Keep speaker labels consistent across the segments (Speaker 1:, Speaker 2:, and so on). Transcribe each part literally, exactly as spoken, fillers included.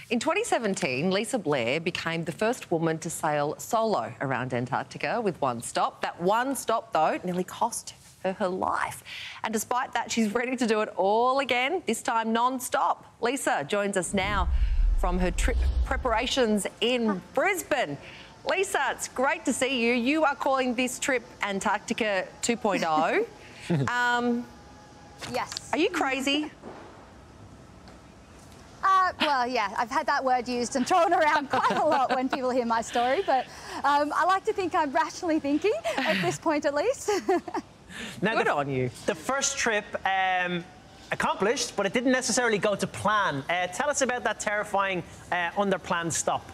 Speaker 1: In twenty seventeen, Lisa Blair became the first woman to sail solo around Antarctica with one stop. That one stop, though, nearly cost her her life. And despite that, she's ready to do it all again, this time non-stop. Lisa joins us now from her trip preparations in Brisbane. Lisa, it's great to see you. You are calling this trip Antarctica two point oh. um,
Speaker 2: yes.
Speaker 1: Are you crazy?
Speaker 2: Uh, well, yeah, I've had that word used and thrown around quite a lot when people hear my story, but um, I like to think I'm rationally thinking, at this point at least.
Speaker 3: Now,
Speaker 1: Good
Speaker 3: the,
Speaker 1: on you.
Speaker 3: The first trip um, accomplished, but it didn't necessarily go to plan. Uh, tell us about that terrifying uh, under-planned stop.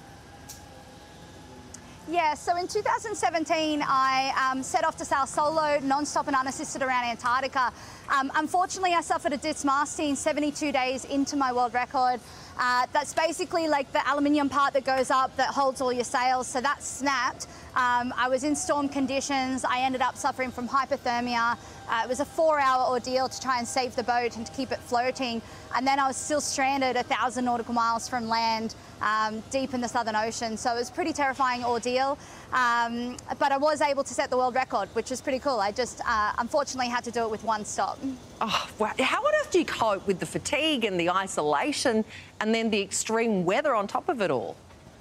Speaker 2: Yeah, so in two thousand seventeen, I um, set off to sail solo, non-stop and unassisted around Antarctica. Um, unfortunately, I suffered a dismasting seventy-two days into my world record. Uh, that's basically like the aluminium part that goes up that holds all your sails, so that snapped. Um, I was in storm conditions. I ended up suffering from hypothermia. Uh, it was a four-hour ordeal to try and save the boat and to keep it floating. And then I was still stranded a thousand nautical miles from land, um, deep in the Southern Ocean. So it was a pretty terrifying ordeal. Um, but I was able to set the world record, which was pretty cool. I just uh, unfortunately had to do it with one stop.
Speaker 1: Oh, wow. How on earth do you cope with the fatigue and the isolation and then the extreme weather on top of it all?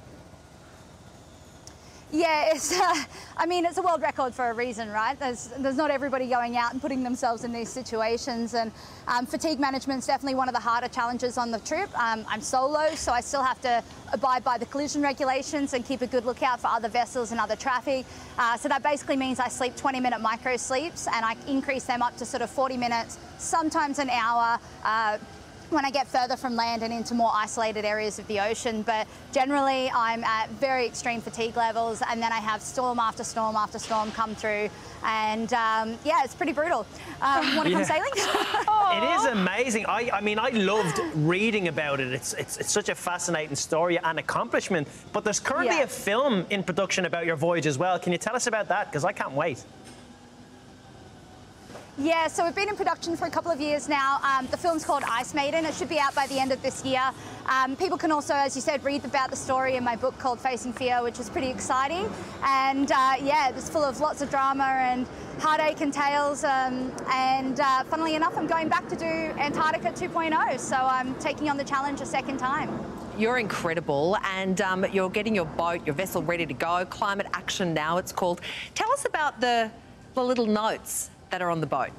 Speaker 2: Yeah, it's, uh, I mean, it's a world record for a reason, right? There's, there's not everybody going out and putting themselves in these situations, and um, fatigue management is definitely one of the harder challenges on the trip. Um, I'm solo, so I still have to abide by the collision regulations and keep a good lookout for other vessels and other traffic. Uh, so that basically means I sleep twenty minute micro sleeps, and I increase them up to sort of forty minutes, sometimes an hour, uh, when I get further from land and into more isolated areas of the ocean. But generally I'm at very extreme fatigue levels, and then I have storm after storm after storm come through, and um, yeah, it's pretty brutal. Um, want to
Speaker 3: Yeah.
Speaker 2: come sailing?
Speaker 3: It is amazing. I, I mean, I loved reading about it. It's, it's, it's such a fascinating story and accomplishment. But there's currently
Speaker 2: Yeah.
Speaker 3: a film in production about your voyage as well. Can you tell us about that? Because I can't wait.
Speaker 2: Yeah, so we've been in production for a couple of years now. Um, the film's called Ice Maiden. It should be out by the end of this year. Um, people can also, as you said, read about the story in my book called Facing Fear, which is pretty exciting. And uh, yeah, it's full of lots of drama and heartache and tales. Um, and uh, funnily enough, I'm going back to do Antarctica two point oh, so I'm taking on the challenge a second time.
Speaker 1: You're incredible, and um, you're getting your boat, your vessel ready to go. Climate Action Now, it's called. Tell us about the, the little notes that are on the boat.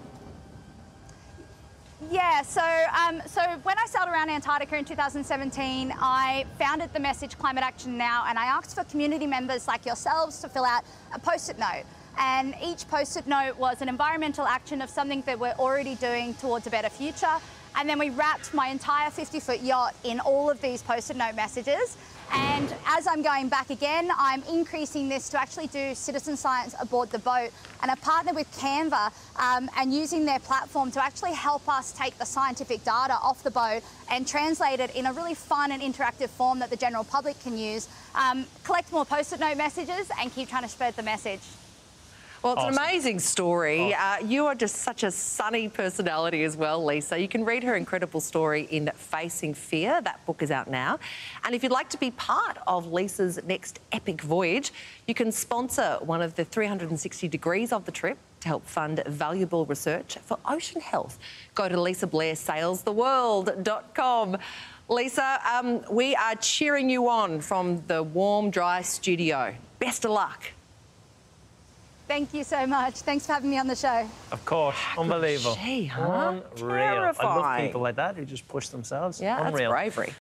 Speaker 2: Yeah, so um, so when I sailed around Antarctica in two thousand seventeen, I founded the message Climate Action Now, and I asked for community members like yourselves to fill out a post-it note. And each post-it note was an environmental action of something that we're already doing towards a better future. And then we wrapped my entire fifty foot yacht in all of these post-it note messages. And as I'm going back again, I'm increasing this to actually do citizen science aboard the boat. And I partnered with Canva um, and using their platform to actually help us take the scientific data off the boat and translate it in a really fun and interactive form that the general public can use, um, collect more post-it note messages and keep trying to spread the message.
Speaker 1: Well, it's
Speaker 3: Awesome.
Speaker 1: an amazing story.
Speaker 3: Awesome.
Speaker 1: Uh, you are just such a sunny personality as well, Lisa. You can read her incredible story in Facing Fear. That book is out now. And if you'd like to be part of Lisa's next epic voyage, you can sponsor one of the three hundred sixty degrees of the trip to help fund valuable research for ocean health. Go to lisa blair sails the world dot com. Lisa, um, we are cheering you on from the warm, dry studio. Best of luck.
Speaker 2: Thank you so much. Thanks for having me on the show.
Speaker 3: Of course. Unbelievable.
Speaker 1: She, huh?
Speaker 3: Unreal. I love
Speaker 1: Terrifying.
Speaker 3: people like that who just push themselves.
Speaker 1: Yeah,
Speaker 3: Unreal.
Speaker 1: that's bravery.